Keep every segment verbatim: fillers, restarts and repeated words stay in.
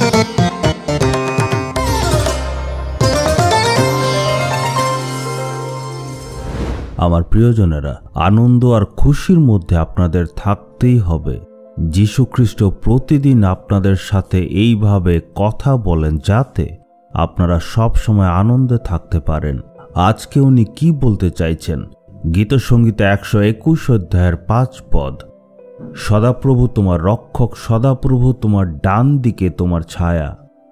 আমার প্রিয়জনেরা, আনন্দ আর খুশির মধ্যে আপনাদের থাকতেই হবে। যীশু খ্রিস্ট প্রতিদিন আপনাদের সাথে এইভাবে কথা বলেন যাতে আপনারা সব সময় আনন্দে থাকতে পারেন। আজকে উনি কি বলতে চাইছেন? গীতসংগীতে একশো একুশ অধ্যায়ের পাঁচ পদ, সদাপ্রভু তোমার রক্ষক, সদাপ্রভু তোমার ডান দিকে তোমার ছায়া।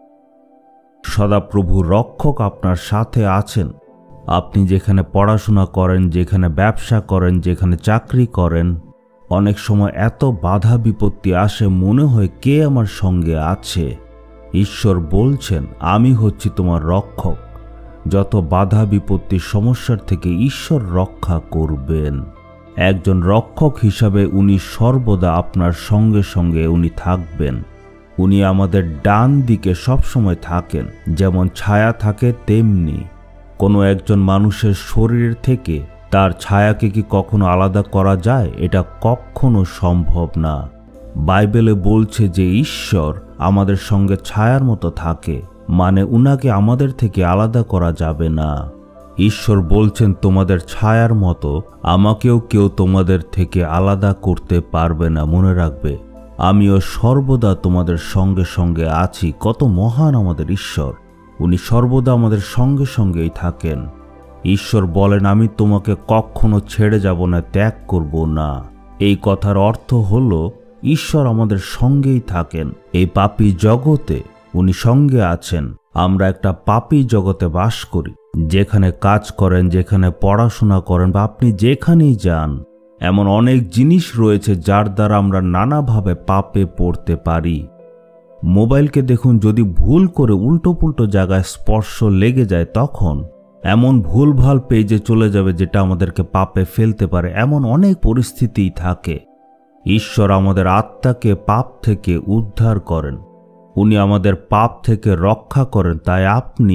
সদাপ্রভু রক্ষক আপনার সাথে আছেন। আপনি যেখানে পড়াশোনা করেন, যেখানে ব্যবসা করেন, যেখানে চাকরি করেন, অনেক সময় এত বাধা বিপত্তি আসে, মনে হয় কে আমার সঙ্গে আছে। ঈশ্বর বলছেন, আমি হচ্ছি তোমার রক্ষক। যত বাধা বিপত্তি সমস্যার থেকে ঈশ্বর রক্ষা করবেন। একজন রক্ষক হিসাবে উনি সর্বদা আপনার সঙ্গে সঙ্গে উনি থাকবেন। উনি আমাদের ডান দিকে সবসময় থাকেন। যেমন ছায়া থাকে তেমনি কোনো একজন মানুষের শরীর থেকে তার ছায়াকে কি কখনো আলাদা করা যায়? এটা কখনো সম্ভব না। বাইবেলে বলছে যে ঈশ্বর আমাদের সঙ্গে ছায়ার মতো থাকে, মানে উনাকে আমাদের থেকে আলাদা করা যাবে না। ঈশ্বর বলছেন, তোমাদের ছায়ার মতো আমাকেও কেউ তোমাদের থেকে আলাদা করতে পারবে না। মনে রাখবে, আমিও সর্বদা তোমাদের সঙ্গে সঙ্গে আছি। কত মহান আমাদের ঈশ্বর! উনি সর্বদা আমাদের সঙ্গে সঙ্গেই থাকেন। ঈশ্বর বলেন, আমি তোমাকে কখনো ছেড়ে যাব না, ত্যাগ করব না। এই কথার অর্থ হলো ঈশ্বর আমাদের সঙ্গেই থাকেন। এই পাপী জগতে উনি সঙ্গে আছেন। আমরা একটা পাপী জগতে বাস করি। যেখানে কাজ করেন, যেখানে পড়াশোনা করেন, বা আপনি যেখানেই যান, এমন অনেক জিনিস রয়েছে যার দ্বারা আমরা নানাভাবে পাপে পড়তে পারি। মোবাইলকে দেখুন, যদি ভুল করে উল্টো পুল্টো জায়গায় স্পর্শ লেগে যায়, তখন এমন ভুলভাল পেজে চলে যাবে যেটা আমাদেরকে পাপে ফেলতে পারে। এমন অনেক পরিস্থিতিই থাকে। ঈশ্বর আমাদের আত্মাকে পাপ থেকে উদ্ধার করেন। উনি আমাদের পাপ থেকে রক্ষা করেন। তাই আপনি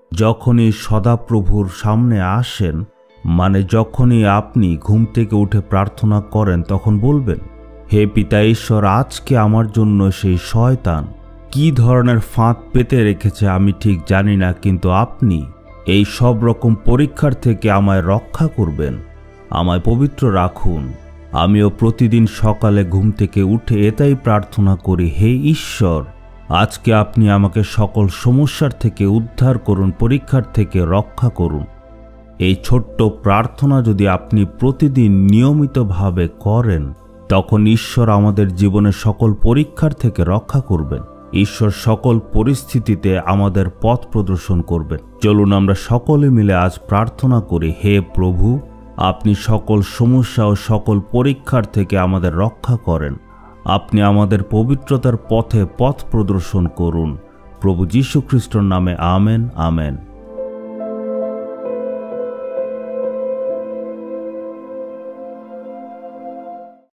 যখনই সদাপ্রভুর সামনে আসেন, মানে যখনই আপনি ঘুম থেকে উঠে প্রার্থনা করেন, তখন বলবেন, হে পিতা ঈশ্বর, আজকে আমার জন্য সেই শয়তান কি ধরনের ফাঁদ পেতে রেখেছে আমি ঠিক জানি না, কিন্তু আপনি এই সব রকম পরীক্ষার থেকে আমায় রক্ষা করবেন, আমায় পবিত্র রাখুন। আমিও প্রতিদিন সকালে ঘুম থেকে উঠে এটাই প্রার্থনা করি, হে ঈশ্বর, আজকে আপনি আমাকে সকল সমস্যার থেকে উদ্ধার করুন, পরীক্ষার থেকে রক্ষা করুন। এই ছোট্ট প্রার্থনা যদি আপনি প্রতিদিন নিয়মিতভাবে করেন, তখন ঈশ্বর আমাদের জীবনের সকল পরীক্ষার থেকে রক্ষা করবেন। ঈশ্বর সকল পরিস্থিতিতে আমাদের পথ প্রদর্শন করবেন। চলুন আমরা সকলে মিলে আজ প্রার্থনা করি, হে প্রভু, আপনি সকল সমস্যা ও সকল পরীক্ষার থেকে আমাদের রক্ষা করেন। আপনি আমাদের পবিত্রতার পথে পথ প্রদর্শন করুন। প্রভু যীশু খ্রিস্টের নামে আমেন, আমেন।